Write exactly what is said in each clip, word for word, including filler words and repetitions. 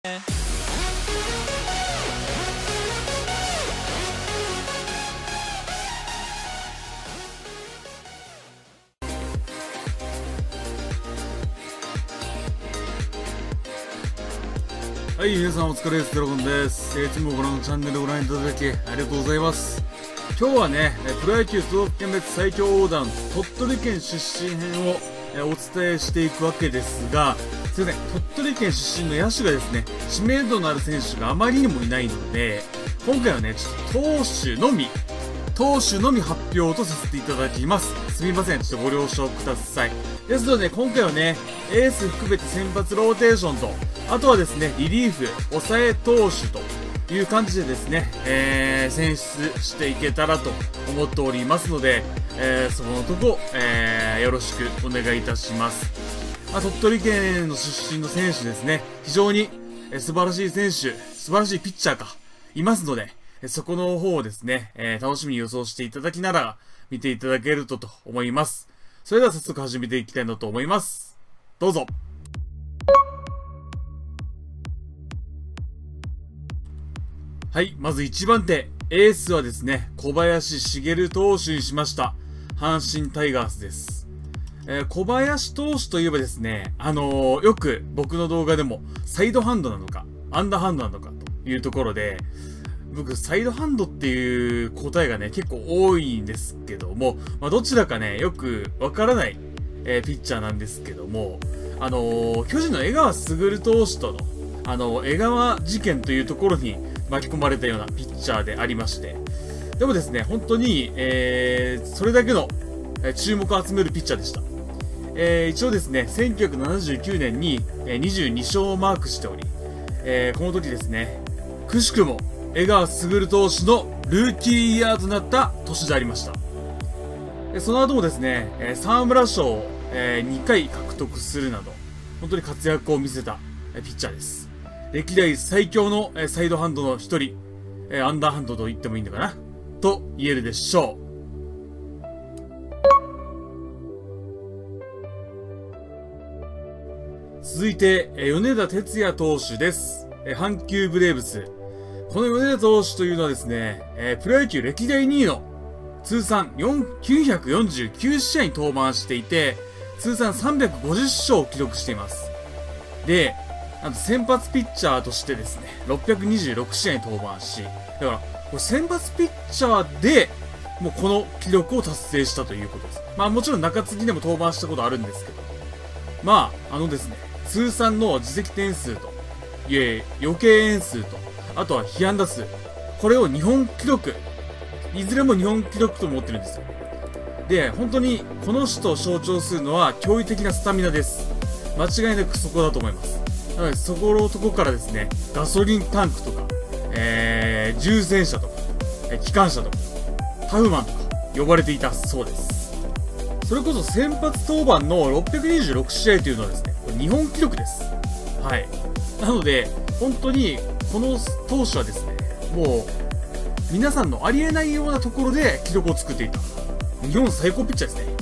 はい、皆さんお疲れです。ドラゴンです。いつもご覧のチャンネルをご覧いただきありがとうございます。今日はね、プロ野球都道府県別最強横断鳥取県出身編をお伝えしていくわけですが、すいません、鳥取県出身の野手がですね、知名度のある選手があまりにもいないので、今回はね、ちょっと投手のみ、投手のみ発表とさせていただきます。すみません、ちょっとご了承ください。ですので、今回はね、エース含めて先発ローテーションと、あとはですね、リリーフ、抑え投手という感じでですね、えー、選出していけたらと思っておりますので、えー、そのとこ、えー、よろしくお願いいたします。まあ、鳥取県の出身の選手ですね、非常に、えー、素晴らしい選手、素晴らしいピッチャーか、いますので、そこの方をですね、えー、楽しみに予想していただきながら見ていただけるとと思います。それでは早速始めていきたいなと思います。どうぞ。はい、まずいちばん手、エースはですね、小林茂投手にしました。阪神タイガースです。えー、小林投手といえばですね、あのー、よく僕の動画でもサイドハンドなのか、アンダーハンドなのかというところで、僕、サイドハンドっていう答えがね、結構多いんですけども、まあ、どちらかね、よくわからない、えー、ピッチャーなんですけども、あのー、巨人の江川卓投手との、あのー、江川事件というところに巻き込まれたようなピッチャーでありまして、でもですね、本当に、えー、それだけの、えー、注目を集めるピッチャーでした。えー、一応ですね、せんきゅうひゃくななじゅうきゅうねんに、えー、にじゅうに勝をマークしており、えー、この時ですね、くしくも、江川卓投手のルーキーイヤーとなった年でありました。その後もですね、沢村賞をにかい獲得するなど、本当に活躍を見せたピッチャーです。歴代最強のサイドハンドの一人、アンダーハンドと言ってもいいのかなと言えるでしょう。続いて、米田哲也投手です。阪急ブレーブス。この米田投手というのはですね、えー、プロ野球歴代にいの通算きゅうひゃくよんじゅうきゅう試合に登板していて、通算さんびゃくごじゅっ勝を記録しています。で、あと先発ピッチャーとしてですね、ろっぴゃくにじゅうろく試合に登板し、だから、これ先発ピッチャーで、もうこの記録を達成したということです。まあもちろん中継ぎでも登板したことあるんですけど、まあ、あのですね、通算の自責点数と、いえ、余計円数と、あとは被安打数。これを日本記録。いずれも日本記録と思ってるんですよ。で、本当にこの人を象徴するのは驚異的なスタミナです。間違いなくそこだと思います。なので、そこのとこからですね、ガソリンタンクとか、えー、重戦車とか、え機関車とか、タフマンとか呼ばれていたそうです。それこそ先発登板のろっぴゃくにじゅうろく試合というのはですね、日本記録です。はい。なので、本当に、この投手はですね、もう、皆さんのありえないようなところで記録を作っていた。日本最高ピッチャーですね。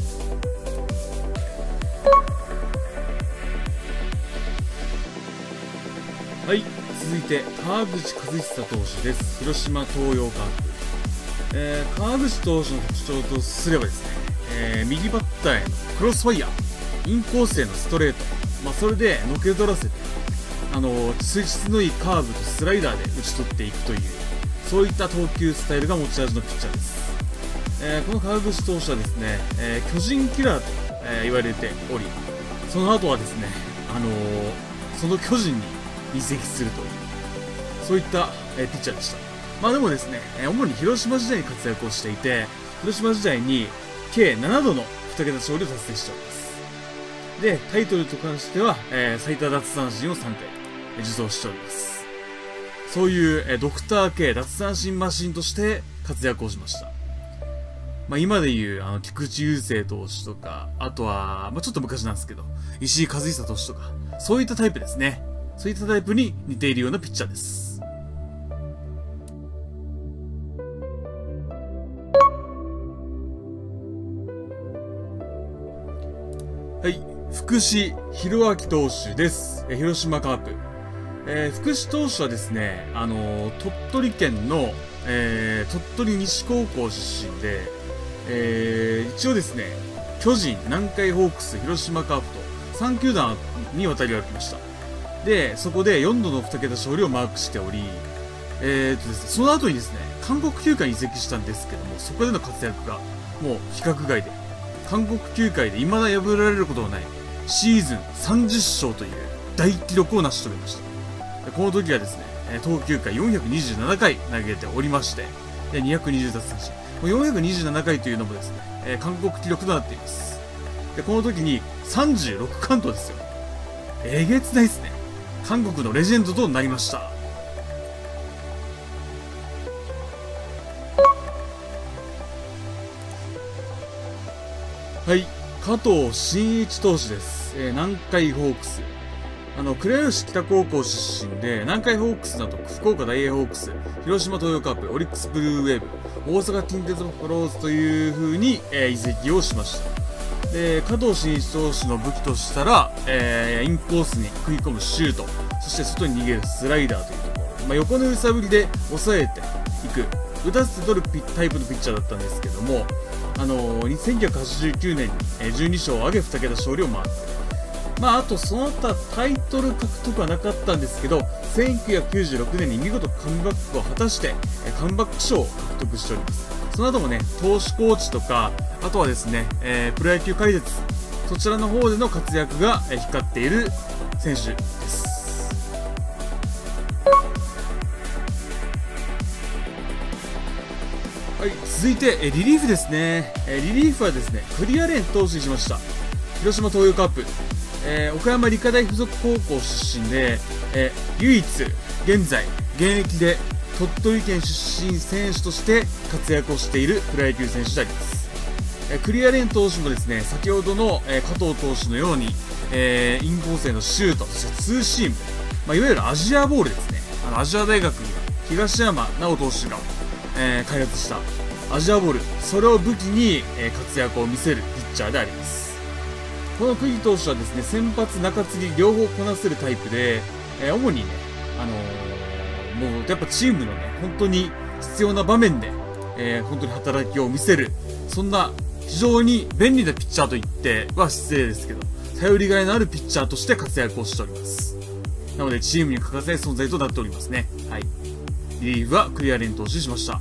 はい、続いて、川口和久投手です。広島東洋カープ。えー、川口投手の特徴とすればですね、えー、右バッターへのクロスファイヤー、インコースへのストレート、まあ、それでのけ取らせて、あの、水質のいいカーブとスライダーで打ち取っていくという、そういった投球スタイルが持ち味のピッチャーです。えー、この川口投手はですね、えー、巨人キラーと、えー、言われており、その後はですね、あのー、その巨人に移籍するという、そういった、えー、ピッチャーでした。まあでもですね、えー、主に広島時代に活躍をしていて、広島時代に計ななどのに桁勝利を達成しております。で、タイトルと関しては、えー、最多奪三振をさんかい受賞しております。そういう、えー、ドクター系奪三振マシンとして活躍をしました。まあ今でいう、あの、菊池雄星投手とか、あとは、まあちょっと昔なんですけど、石井和久投手とか、そういったタイプですね。そういったタイプに似ているようなピッチャーです。はい。福士博明投手です。広島カープ。 えー、福士投手はですね、あのー、鳥取県の、えー、鳥取西高校出身で、えー、一応ですね、巨人、南海ホークス、広島カープとさん球団に渡り歩きました。で、そこでよんどのに桁勝利をマークしており、えーとですね、その後にですね、韓国球界に移籍したんですけども、そこでの活躍がもう規格外で、韓国球界で未だ破られることのないシーズンさんじゅっ勝という大記録を成し遂げました。この時はですね、投球回よんひゃくにじゅうなな回投げておりまして、にひゃくにじゅう奪三振。よんひゃくにじゅうなな回というのもですね、韓国記録となっています。で、この時にさんじゅうろく完投ですよ。えげつないですね。韓国のレジェンドとなりました。はい。加藤真一投手です。えー、南海ホークス。あの、倉吉北高校出身で、南海ホークスなど、福岡大英ホークス、広島東洋カープ、オリックスブルーウェーブ、大阪近鉄バファローズという風に、えー、移籍をしました。で、加藤真一投手の武器としたら、えー、インコースに食い込むシュート、そして外に逃げるスライダーというところ、まあ、横の揺さぶりで抑えていく、打たせて取るタイプのピッチャーだったんですけども、あのー、せんきゅうひゃくはちじゅうきゅうねんに、えー、じゅうに勝を挙げに桁勝利をマーク。まあ、あとその他タイトル獲得はなかったんですけど、せんきゅうひゃくきゅうじゅうろくねんに見事カムバックを果たして、えー、カムバック賞を獲得しております。その後もね、投手コーチとか、あとはですね、えー、プロ野球解説、そちらの方での活躍が、えー、光っている選手です。はい、続いて、えリリーフですね。えリリーフはですね、クリアレン投手にしました。広島東洋カープ、えー、岡山理科大附属高校出身で、えー、唯一、現在、現役で鳥取県出身選手として活躍をしているプロ野球選手であります。えー、クリアレン投手もですね、先ほどの、えー、加藤投手のように、えー、インコースへのシュート、そしてツーシーム、まあ、いわゆるアジアボールですね。あの、アジア大学、東山直投手が、えー、開発したアジアボール、それを武器に、えー、活躍を見せるピッチャーであります。この釘投手はですね、先発、中継ぎ両方こなせるタイプで、えー、主にね、あのー、もうやっぱチームのね、本当に必要な場面で、えー、本当に働きを見せる、そんな非常に便利なピッチャーと言っては失礼ですけど、頼りがいのあるピッチャーとして活躍をしております。なのでチームに欠かせない存在となっておりますね。はい。リリーフはクリアレン投手しました。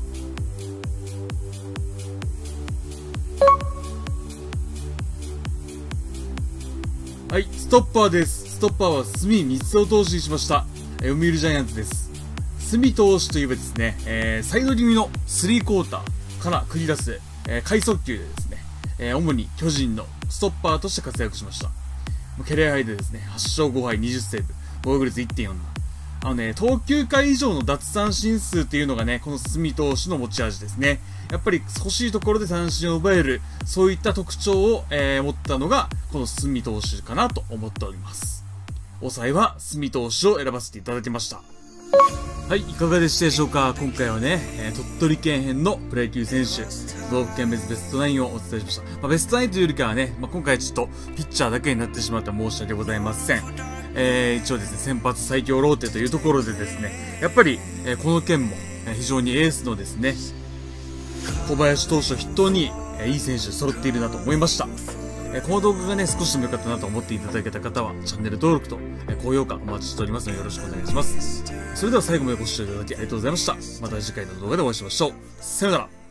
はい、ストッパーです。ストッパーは隅光雄投手にしました。えー、読売ジャイアンツです。隅投手といえばですね、えー、サイド気味のスリークォーターから繰り出す、えー、快速球でですね、えー、主に巨人のストッパーとして活躍しました。キャリアハイでですね、はち勝ご敗にじゅうセーブ、防御率 いってんよんなな。あのね、投球回以上の奪三振数っていうのがね、この隅投手の持ち味ですね。やっぱり欲しいところで三振を奪える、そういった特徴を、えー、持ったのが、この隅投手かなと思っております。抑えは隅投手を選ばせていただきました。はい、いかがでしたでしょうか。今回はね、えー、鳥取県編のプロ野球選手、都道府県別ベストナインをお伝えしました。まあ、ベストナインというよりかはね、まあ、今回ちょっとピッチャーだけになってしまった申し訳ございません。えー、一応ですね、先発最強ローテというところでですね、やっぱり、えー、この県も、えー、非常にエースのですね、小林投手を筆頭に、えー、いい選手揃っているなと思いました。えー、この動画がね、少しでも良かったなと思っていただけた方は、チャンネル登録と、えー、高評価お待ちしておりますのでよろしくお願いします。それでは最後までご視聴いただきありがとうございました。また次回の動画でお会いしましょう。さよなら。